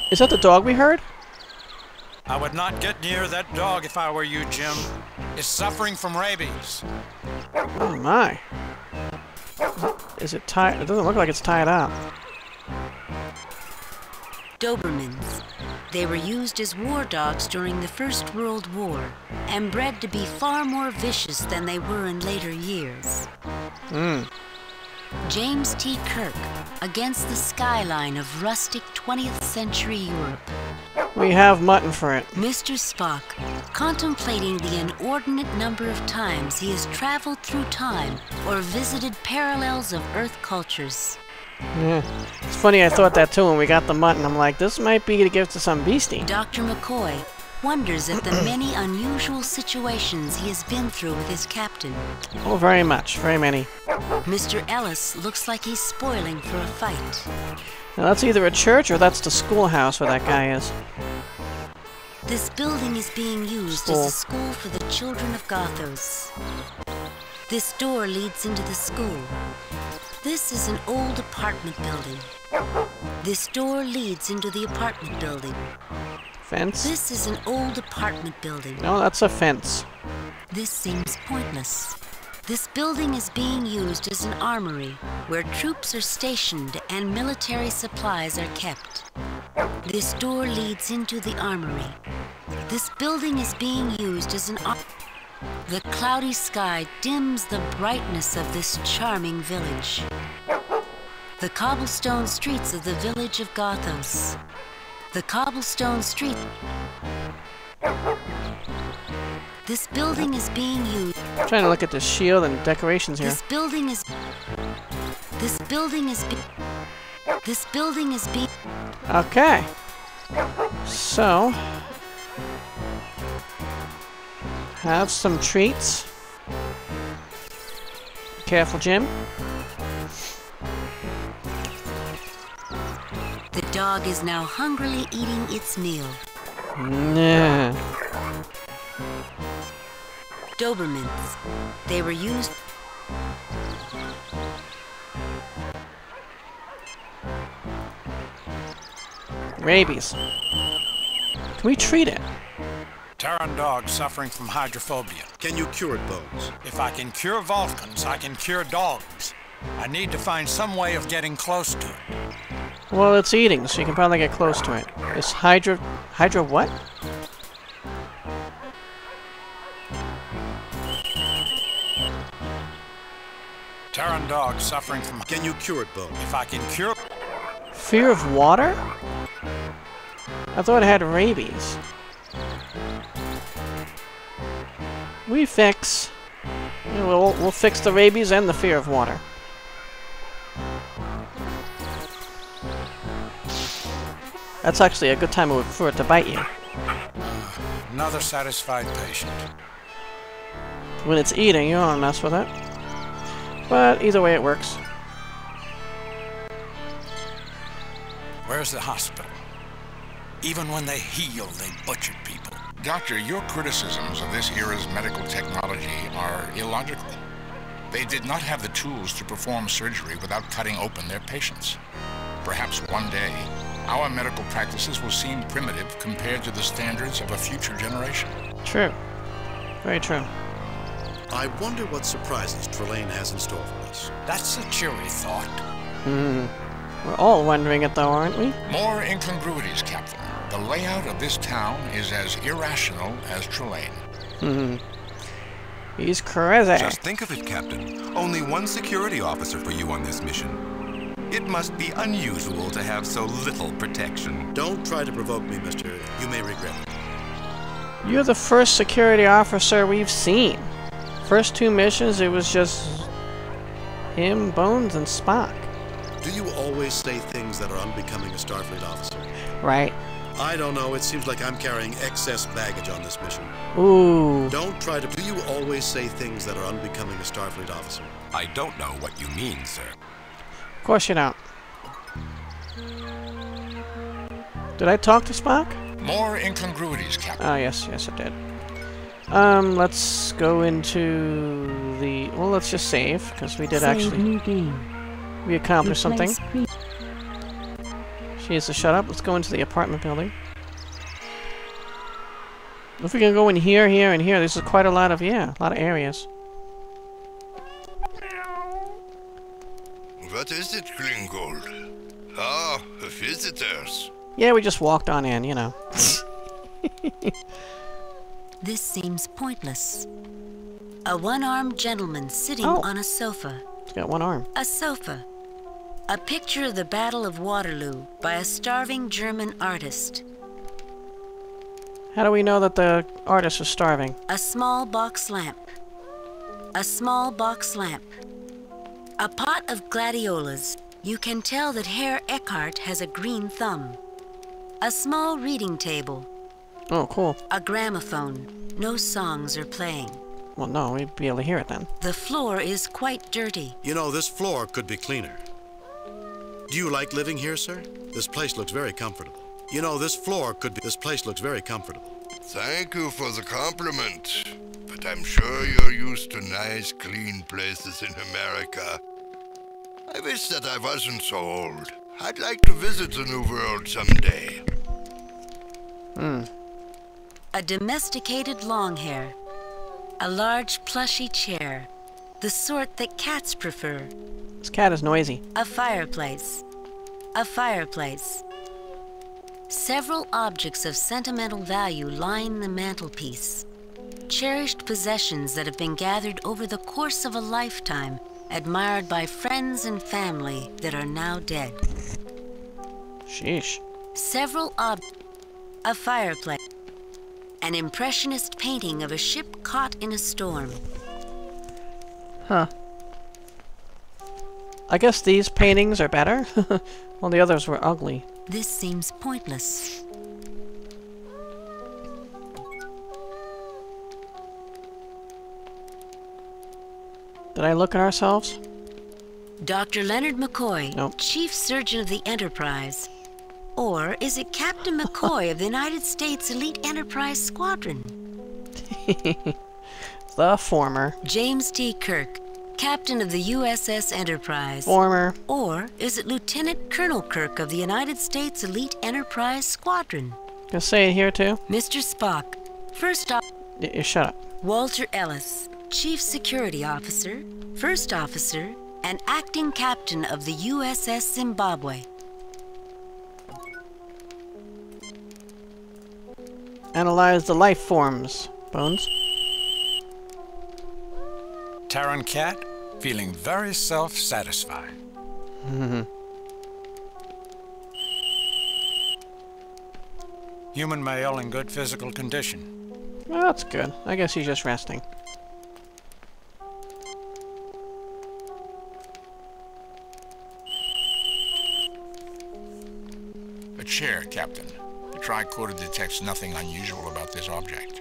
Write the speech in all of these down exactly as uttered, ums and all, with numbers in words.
Is that the dog we heard? I would not get near that dog if I were you, Jim. It's suffering from rabies. Oh my. Is it tied? It doesn't look like it's tied up. Dobermans. They were used as war dogs during the First World War and bred to be far more vicious than they were in later years. Hmm. James T. Kirk against the skyline of rustic twentieth century Europe. We have mutton for it. Mister Spock, contemplating the inordinate number of times he has traveled through time or visited parallels of Earth cultures. Yeah. It's funny, I thought that too when we got the mutton. I'm like, this might be to give to some beastie. Doctor McCoy wonders at the many unusual situations he has been through with his captain. Oh, very much. Very many. Mister Ellis looks like he's spoiling for a fight. Now, that's either a church or that's the schoolhouse where that guy is. This building is being used School. as a school for the children of Gothos. This door leads into the school. This is an old apartment building. This door leads into the apartment building. Fence? This is an old apartment building. No, that's a fence. This seems pointless. This building is being used as an armory, where troops are stationed and military supplies are kept. This door leads into the armory. This building is being used as an ar- The cloudy sky dims the brightness of this charming village. The cobblestone streets of the village of Gothos. The cobblestone street. This building is being used. I'm trying to look at the shield and decorations here. This building is. This building is. Be this building is being. Okay. So. Have some treats. Careful, Jim. The dog is now hungrily eating its meal. Nah. Dobermans. They were used. Rabies. Can we treat it? Terran dog suffering from hydrophobia. Can you cure it, Bones? If I can cure Vulcans, I can cure dogs. I need to find some way of getting close to it. Well, it's eating, so you can probably get close to it. It's hydro... Hydro what? Terran dog suffering from... Can you cure it, Bones? If I can cure... Fear of water? I thought it had rabies. We fix. We'll, we'll fix the rabies and the fear of water. That's actually a good time for it to bite you. Another satisfied patient. When it's eating, you don't want to mess with it. But either way, it works. Where's the hospital? Even when they healed, they butchered people. Doctor, your criticisms of this era's medical technology are illogical. They did not have the tools to perform surgery without cutting open their patients. Perhaps one day, our medical practices will seem primitive compared to the standards of a future generation. True. Very true. I wonder what surprises Trelane has in store for us. That's a cheery thought. Hmm. We're all wondering it, though, aren't we? More incongruities, Captain. The layout of this town is as irrational as Trelane. Hmm. He's crazy. Just think of it, Captain. Only one security officer for you on this mission. It must be unusual to have so little protection. Don't try to provoke me, mister. You may regret it. You're the first security officer we've seen. First two missions, it was just him, Bones, and Spock. Do you always say things that are unbecoming a Starfleet officer? Right. I don't know. It seems like I'm carrying excess baggage on this mission. Ooh. Don't try to... Do you always say things that are unbecoming a Starfleet officer? I don't know what you mean, sir. Of course you don't. Did I talk to Spock? More incongruities, Captain. Oh, yes. Yes, it did. Um, let's go into the... Well, let's just save, because we did Save actually... new game. We accomplished something. Replace pre- She needs to shut up. Let's go into the apartment building. If we can go in here, here, and here, this is quite a lot of, yeah, a lot of areas. What is it, Gringold? Ah, visitors. Yeah, we just walked on in, you know. This seems pointless. A one-armed gentleman sitting Oh. on a sofa. He's got one arm. A sofa. A picture of the Battle of Waterloo by a starving German artist. How do we know that the artist is starving? A small box lamp. A small box lamp. A pot of gladiolas. You can tell that Herr Eckhart has a green thumb. A small reading table. Oh, cool. A gramophone. No songs are playing. Well, no, we'd be able to hear it then. The floor is quite dirty. You know, this floor could be cleaner. Do you like living here, sir? This place looks very comfortable. You know, this floor could be... This place looks very comfortable. Thank you for the compliment. But I'm sure you're used to nice, clean places in America. I wish that I wasn't so old. I'd like to visit the New World someday. Hmm. A domesticated long hair. A large plushy chair. The sort that cats prefer. This cat is noisy. A fireplace. A fireplace. Several objects of sentimental value line the mantelpiece. Cherished possessions that have been gathered over the course of a lifetime, admired by friends and family that are now dead. Sheesh. Several ob... A fireplace. An impressionist painting of a ship caught in a storm. Huh. I guess these paintings are better. Well, the others were ugly. This seems pointless. Did I look at ourselves? Doctor Leonard McCoy, Nope. Chief Surgeon of the Enterprise. Or is it Captain McCoy of the United States Elite Enterprise Squadron? The former. James T. Kirk, Captain of the U S S Enterprise. Former. Or is it Lieutenant Colonel Kirk of the United States Elite Enterprise Squadron? Gonna say it here too? Mister Spock, First Officer. Y you shut up. Walter Ellis, Chief Security Officer, First Officer, and Acting Captain of the U S S Zimbabwe. Analyze the life forms. Bones. Terran cat, feeling very self-satisfied. Human male in good physical condition. Well, that's good. I guess he's just resting. A chair, Captain. The tricorder detects nothing unusual about this object.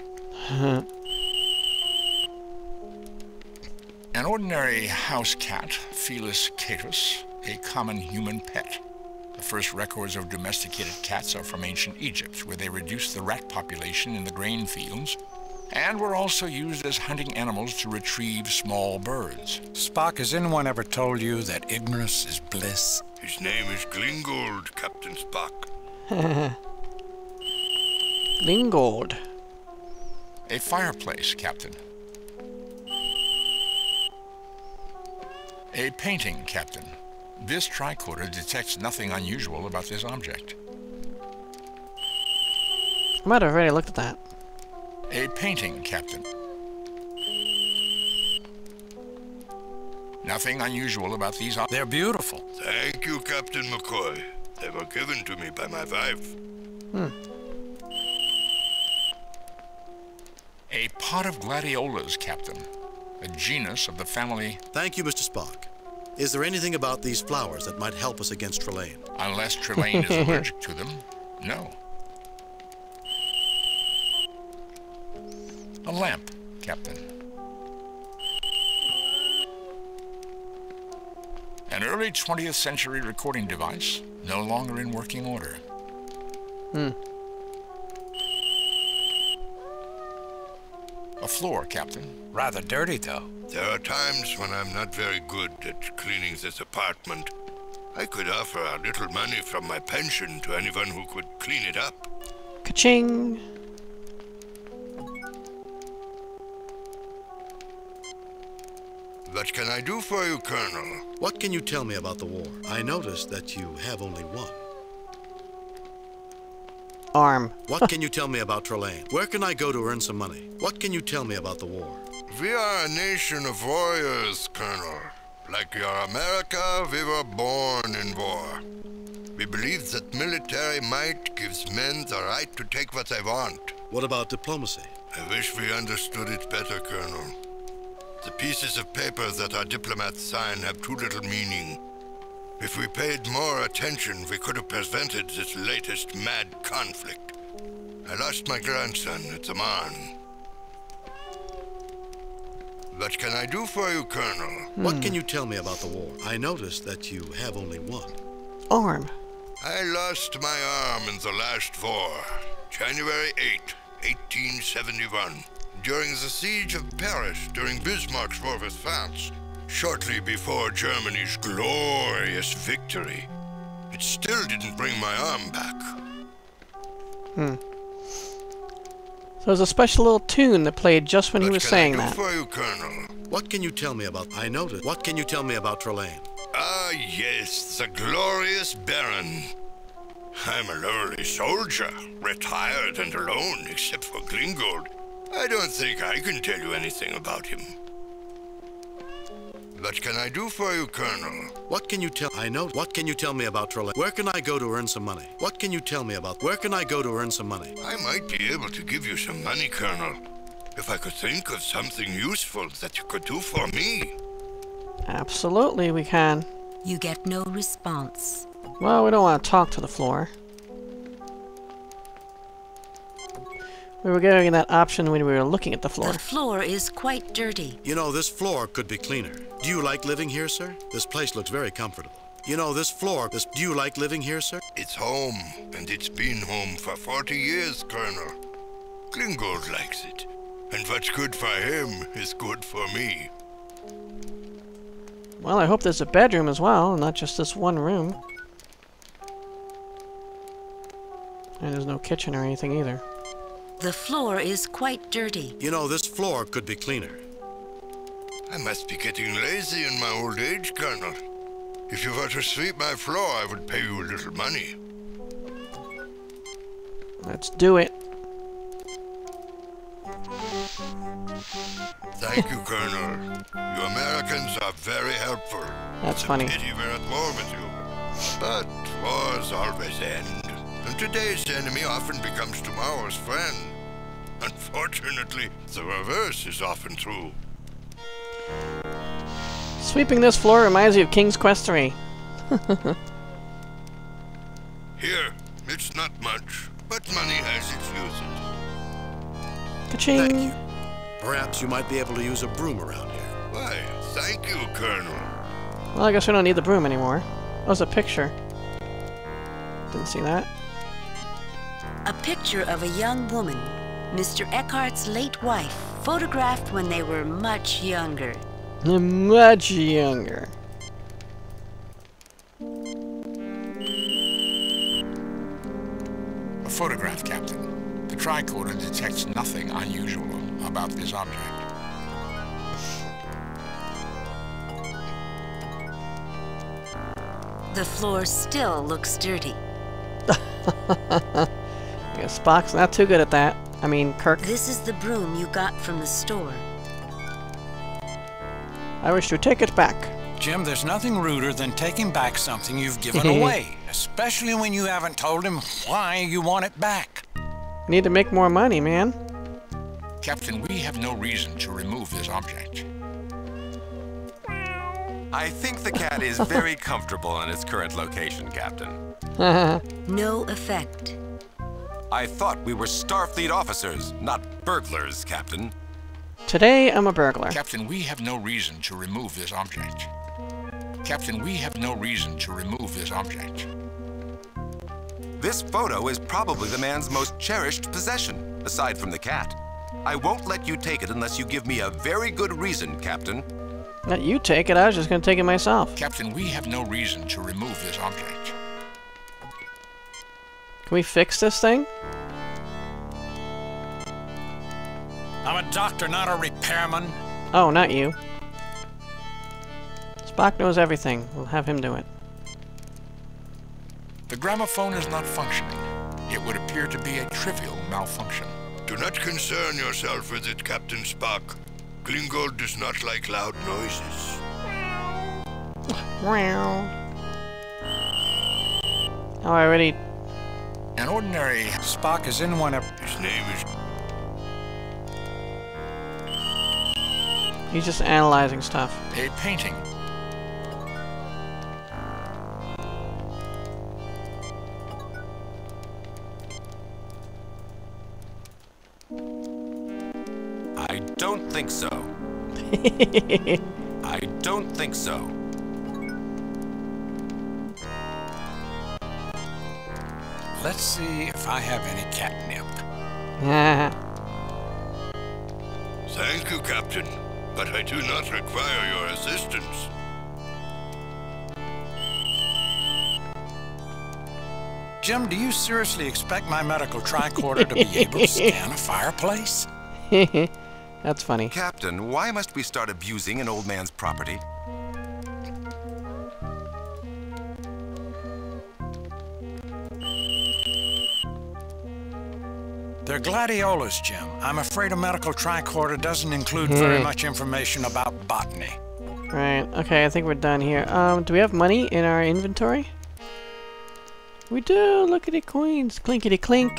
An ordinary house cat, Felis catus, a common human pet. The first records of domesticated cats are from ancient Egypt, where they reduced the rat population in the grain fields, and were also used as hunting animals to retrieve small birds. Spock, has anyone ever told you that ignorance is bliss? His name is Glingold, Captain Spock. Lingold. A fireplace, Captain. A painting, Captain. This tricorder detects nothing unusual about this object. I might have already looked at that. A painting, Captain. Nothing unusual about these objects. They're beautiful. Thank you, Captain McCoy. They were given to me by my wife. Hmm. A pot of gladiolas, Captain. A genus of the family... Thank you, Mister Spock. Is there anything about these flowers that might help us against Trelane? Unless Trelane is allergic to them, no. A lamp, Captain. An early twentieth century recording device, no longer in working order. Hmm. A floor, Captain. Rather dirty, though. There are times when I'm not very good at cleaning this apartment. I could offer a little money from my pension to anyone who could clean it up. Ka-ching! What can I do for you, Colonel? What can you tell me about the war? I noticed that you have only one. Arm. What can you tell me about Trelane? Where can I go to earn some money? What can you tell me about the war? We are a nation of warriors, Colonel. Like your America, we were born in war. We believe that military might gives men the right to take what they want. What about diplomacy? I wish we understood it better, Colonel. The pieces of paper that our diplomats sign have too little meaning. If we paid more attention, we could have prevented this latest mad conflict. I lost my grandson at the Marne. What can I do for you, Colonel? Hmm. What can you tell me about the war? I noticed that you have only one. Arm. I lost my arm in the last war, January eighth, eighteen seventy-one. During the siege of Paris, during Bismarck's war with France, shortly before Germany's glorious victory. It still didn't bring my arm back. Hmm. So there's a special little tune that played just when what he was can saying I do that. for you, Colonel? What can you tell me about... I noticed. What can you tell me about Trelane? Ah, yes, the glorious Baron. I'm a lowly soldier, retired and alone, except for Gringold. I don't think I can tell you anything about him. What can I do for you, Colonel? What can you tell... I know... What can you tell me about Trelane? Where can I go to earn some money? What can you tell me about... Where can I go to earn some money? I might be able to give you some money, Colonel. If I could think of something useful that you could do for me. Absolutely, we can. You get no response. Well, we don't want to talk to the floor. We were getting that option when we were looking at the floor. The floor is quite dirty. You know, this floor could be cleaner. Do you like living here, sir? This place looks very comfortable. You know, this floor... This, do you like living here, sir? It's home, and it's been home for forty years, Colonel. Gringold likes it. And what's good for him is good for me. Well, I hope there's a bedroom as well, not just this one room. And there's no kitchen or anything either. The floor is quite dirty. You know, this floor could be cleaner. I must be getting lazy in my old age, Colonel. If you were to sweep my floor, I would pay you a little money. Let's do it. Thank you, Colonel. You Americans are very helpful. That's it's a funny. pity we're at war with you. But wars always end. And today's enemy often becomes tomorrow's friend. Unfortunately, the reverse is often true. Sweeping this floor reminds me of King's Quest three. Here, it's not much, but money has its uses. Ka-ching! Thank you. Perhaps you might be able to use a broom around here. Why, thank you, Colonel. Well, I guess we don't need the broom anymore. That was a picture. Didn't see that. A picture of a young woman, Mister Eckhart's late wife, photographed when they were much younger. Much younger. A photograph, Captain. The tricorder detects nothing unusual about this object. The floor still looks dirty. I guess Spock's not too good at that. I mean, Kirk. This is the broom you got from the store. I wish to take it back. Jim, there's nothing ruder than taking back something you've given away, especially when you haven't told him why you want it back. Need to make more money, man. Captain, we have no reason to remove this object. I think the cat is very comfortable in its current location, Captain. No effect. I thought we were Starfleet officers, not burglars, Captain. Today, I'm a burglar. Captain, we have no reason to remove this object. Captain, we have no reason to remove this object. This photo is probably the man's most cherished possession, aside from the cat. I won't let you take it unless you give me a very good reason, Captain. Let you take it, I was just gonna take it myself. Captain, we have no reason to remove this object. Can we fix this thing? I'm a doctor, not a repairman. Oh, not you. Spock knows everything. We'll have him do it. The gramophone is not functioning. It would appear to be a trivial malfunction. Do not concern yourself with it, Captain Spock. Klingon does not like loud noises. Wow. Oh, I already... An ordinary... Spock is in one of... His name is... He's just analyzing stuff. a painting. I don't think so. I don't think so. Let's see if I have any catnip. Thank you, Captain, but I do not require your assistance. Jim, do you seriously expect my medical tricorder to be able to scan a fireplace? That's funny. Captain, why must we start abusing an old man's property? They're gladiolas, Jim. I'm afraid a medical tricorder doesn't include very much information about botany. Right, okay, I think we're done here. Um, do we have money in our inventory? We do! Look at the coins! Clinkety clink!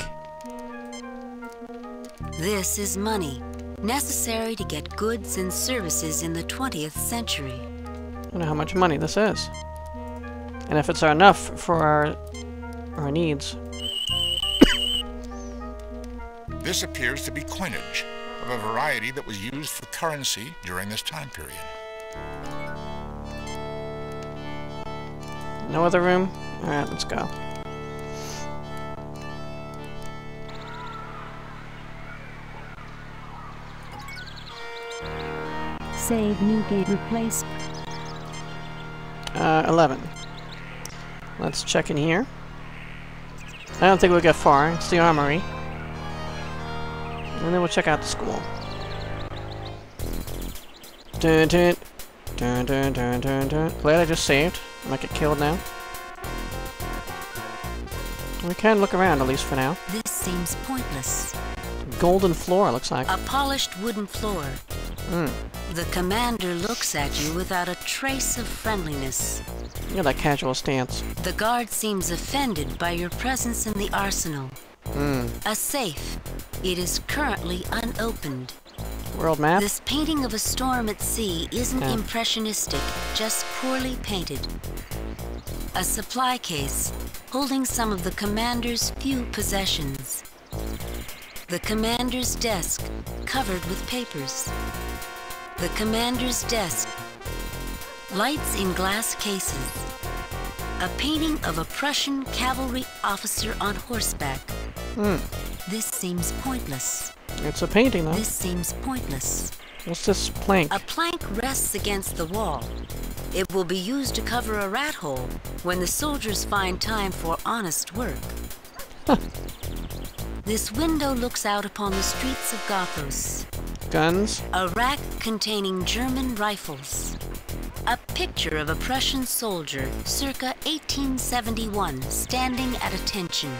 This is money, necessary to get goods and services in the twentieth century. I don't know how much money this is. And if it's enough for our, our needs. This appears to be coinage of a variety that was used for currency during this time period. No other room? Alright, let's go. Save new gate replace. Uh, eleven. Let's check in here. I don't think we'll get far. It's the Armory. And then we'll check out the school. Dun dun dun dun dun dun dun. Glad I just saved. I might get killed now. We can look around, at least for now. This seems pointless. Golden floor, looks like. A polished wooden floor. Mm. The commander looks at you without a trace of friendliness. Look at that casual stance. The guard seems offended by your presence in the arsenal. Mm. A safe. It is currently unopened. World map? This painting of a storm at sea isn't Yeah. impressionistic, just poorly painted. A supply case holding some of the commander's few possessions. The commander's desk covered with papers. The commander's desk. Lights in glass cases. A painting of a Prussian cavalry officer on horseback. Mm. This seems pointless. It's a painting, though. This seems pointless. What's this plank? A plank rests against the wall. It will be used to cover a rat hole when the soldiers find time for honest work. This window looks out upon the streets of Gothos. Guns? A rack containing German rifles. A picture of a Prussian soldier circa eighteen seventy-one standing at attention.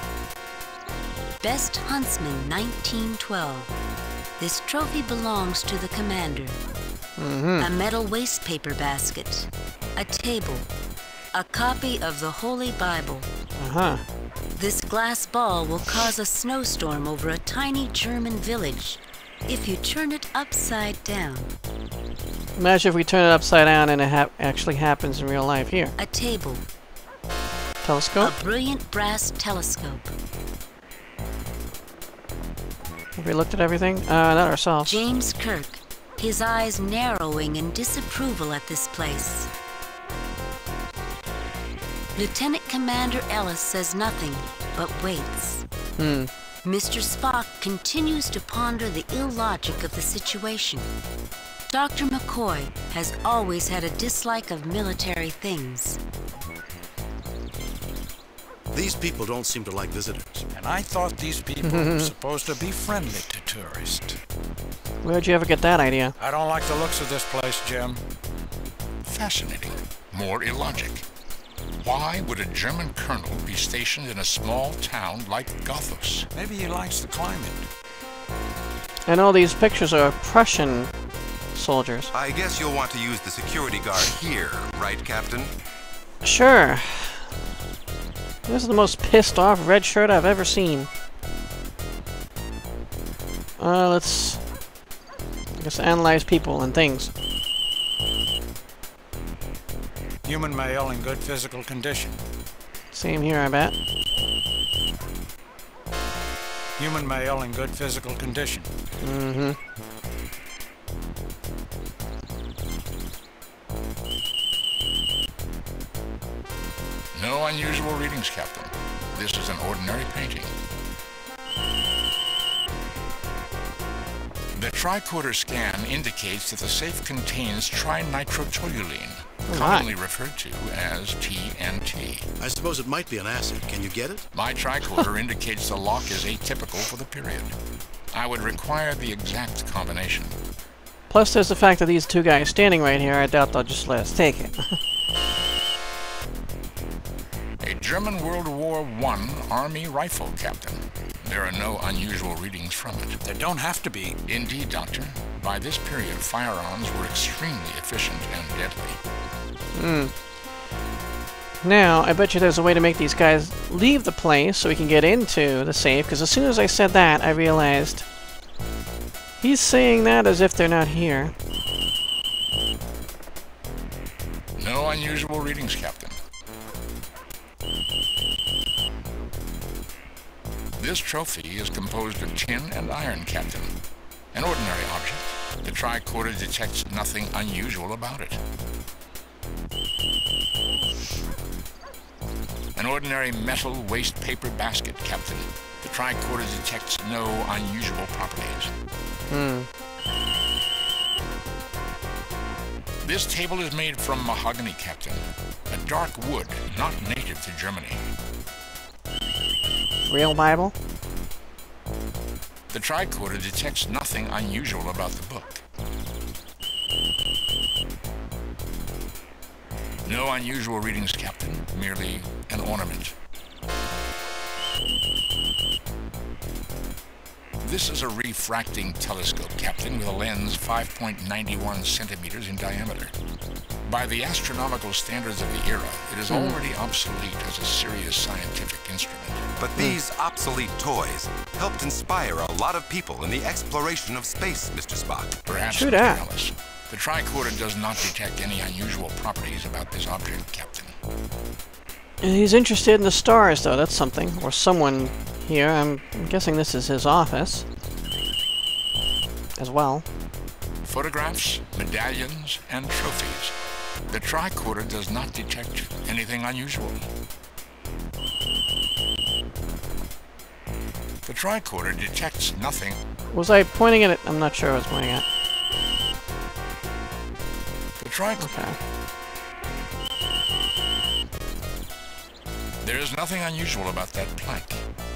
Best Huntsman nineteen twelve. This trophy belongs to the commander. Mm-hmm. A metal wastepaper basket. A table. A copy of the Holy Bible. Uh-huh. This glass ball will cause a snowstorm over a tiny German village if you turn it upside down. Imagine if we turn it upside down and it ha actually happens in real life. Here. A table. Telescope? A brilliant brass telescope. Have we looked at everything? Uh, not ourselves. James Kirk, his eyes narrowing in disapproval at this place. Lieutenant Commander Ellis says nothing, but waits. Hmm. Mister Spock continues to ponder the illogic of the situation. Doctor McCoy McCoy has always had a dislike of military things. These people don't seem to like visitors. And I thought these people were supposed to be friendly to tourists. Where'd you ever get that idea? I don't like the looks of this place, Jim. Fascinating. More illogic. Why would a German colonel be stationed in a small town like Gothos? Maybe he likes the climate. And all these pictures are Prussian soldiers. I guess you'll want to use the security guard here, right, Captain? Sure. This is the most pissed off red shirt I've ever seen. Uh, let's... I guess analyze people and things. Human male in good physical condition. Same here, I bet. Human male in good physical condition. Mm-hmm. No unusual readings, Captain. This is an ordinary painting. The tricorder scan indicates that the safe contains trinitrotoluene, Oh, commonly referred to as T N T. I suppose it might be an acid. Can you get it? My tricorder indicates the lock is atypical for the period. I would require the exact combination. Plus, there's the fact that these two guys standing right here, I doubt they'll just let us take it. A German World War One Army rifle, Captain. There are no unusual readings from it. There don't have to be. Indeed, Doctor. By this period, firearms were extremely efficient and deadly. Hmm. Now, I bet you there's a way to make these guys leave the place so we can get into the safe, because as soon as I said that, I realized he's saying that as if they're not here. No unusual readings, Captain. This trophy is composed of tin and iron, Captain. An ordinary object. The tricorder detects nothing unusual about it. An ordinary metal waste paper basket, Captain. The tricorder detects no unusual properties. Hmm. This table is made from mahogany, Captain. A dark wood not native to Germany. Real Bible? The tricorder detects nothing unusual about the book. No unusual readings, Captain. Merely an ornament. This is a refracting telescope, Captain, with a lens five point nine one centimeters in diameter. By the astronomical standards of the era, it is already obsolete as a serious scientific instrument. But these obsolete toys helped inspire a lot of people in the exploration of space, Mister Spock. Perhaps, True Mister that. Ellis. The tricorder does not detect any unusual properties about this object, Captain. He's interested in the stars, though. That's something. Or someone here. I'm, I'm guessing this is his office. As well. Photographs, medallions, and trophies. The tricorder does not detect anything unusual. The tricorder detects nothing. Was I pointing at it? I'm not sure I was pointing at. The tricorder. Okay. There is nothing unusual about that plank.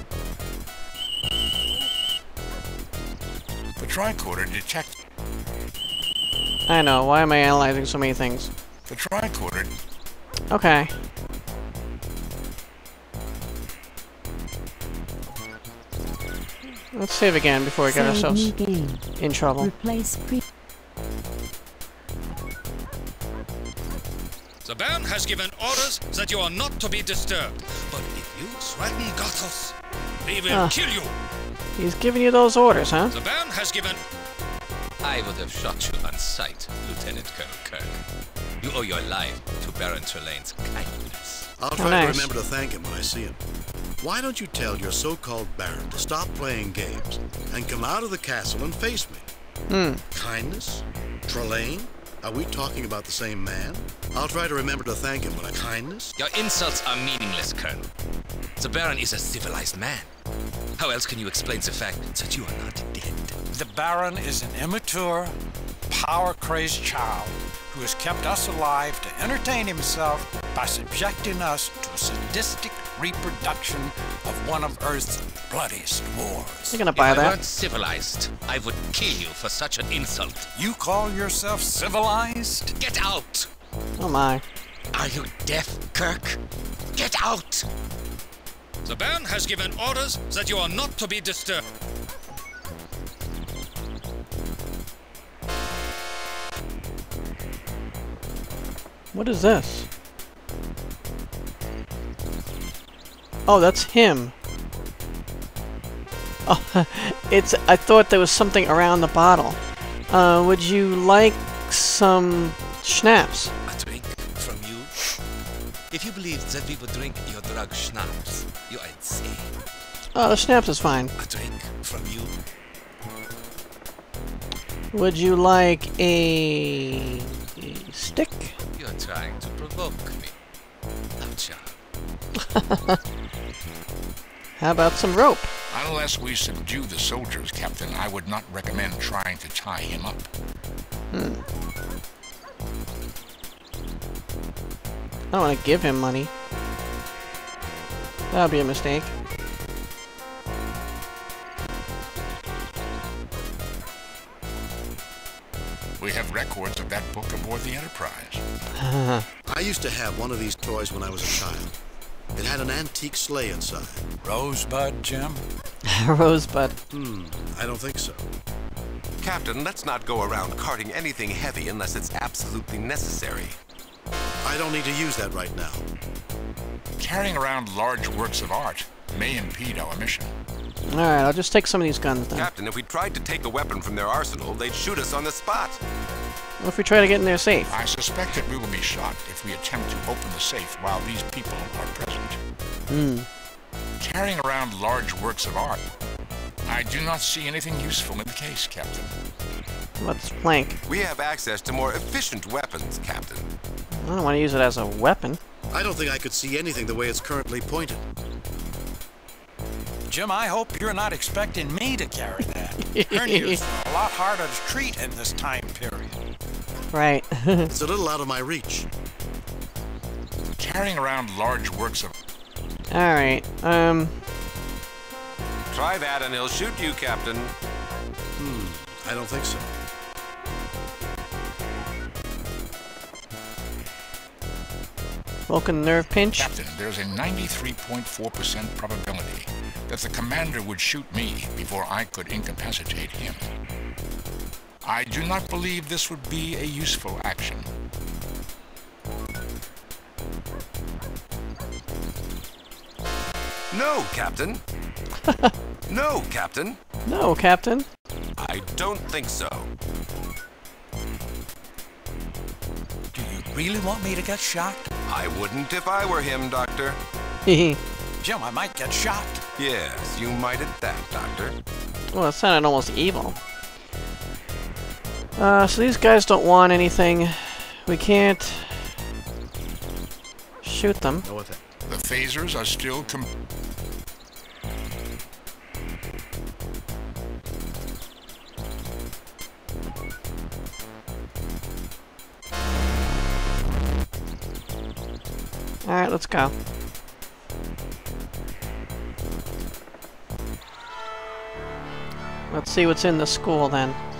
The tricorder detects. I know. Why am I analyzing so many things? The tricorder. Okay. Let's save again before we get Save ourselves new game. in trouble. Replace pre. The Baron has given orders that you are not to be disturbed. But if you threaten Gothos, we will Ah. kill you. He's giving you those orders, huh? The Baron has given... I would have shot you on sight, Lieutenant Colonel Kirk. You owe your life to Baron Trelane's kindness. I'll try Oh, nice. to remember to thank him when I see him. Why don't you tell your so-called Baron to stop playing games and come out of the castle and face me? Hmm. Kindness? Trelane? Are we talking about the same man? I'll try to remember to thank him when I... Kindness? Your insults are meaningless, Colonel. The Baron is a civilized man. How else can you explain the fact that you are not dead? The Baron is an immature, power-crazed child who has kept us alive to entertain himself by subjecting us to a sadistic reproduction of one of Earth's bloodiest wars. You're gonna buy if that? I weren't civilized, I would kill you for such an insult. You call yourself civilized? Get out! Oh my. Are you deaf, Kirk? Get out! The Baron has given orders that you are not to be disturbed. What is this? Oh, that's him. Oh, it's. I thought there was something around the bottle. Uh, would you like some schnapps? A drink from you? If you believed that we would drink your drug schnapps, you are insane. Oh, the schnapps is fine. A drink from you? Would you like a, a stick? You're trying to provoke me. Gotcha. How about some rope? Unless we subdue the soldiers, Captain, I would not recommend trying to tie him up. Hmm. I don't want to give him money. That would be a mistake. We have records of that book aboard the Enterprise. I used to have one of these toys when I was a child. It had an antique sleigh inside. Rosebud, Jim? Rosebud. Hmm, I don't think so. Captain, let's not go around carting anything heavy unless it's absolutely necessary. I don't need to use that right now. Carrying around large works of art may impede our mission. Alright, I'll just take some of these guns then. Captain, if we tried to take a weapon from their arsenal, they'd shoot us on the spot. What if we try to get in there safe? I suspect that we will be shot if we attempt to open the safe while these people are present. Hmm. Carrying around large works of art, I do not see anything useful in the case, Captain. Let's plank. We have access to more efficient weapons, Captain. I don't want to use it as a weapon. I don't think I could see anything the way it's currently pointed. Jim, I hope you're not expecting me to carry that. Hernias are a lot harder to treat in this time period. Right. It's a little out of my reach. Carrying around large works of... Alright, um... Try that and he'll shoot you, Captain. Hmm, I don't think so. Vulcan nerve pinch. Captain, there's a ninety-three point four percent probability that the commander would shoot me before I could incapacitate him. I do not believe this would be a useful action. No, Captain. No, Captain. No, Captain. I don't think so. Do you really want me to get shot? I wouldn't if I were him, Doctor. Jim, I might get shot. Yes, you might at that, Doctor. Well, that sounded almost evil. Uh, so these guys don't want anything. We can't shoot them. No effect. The phasers are still com... Alright, let's go. Let's see what's in the school then.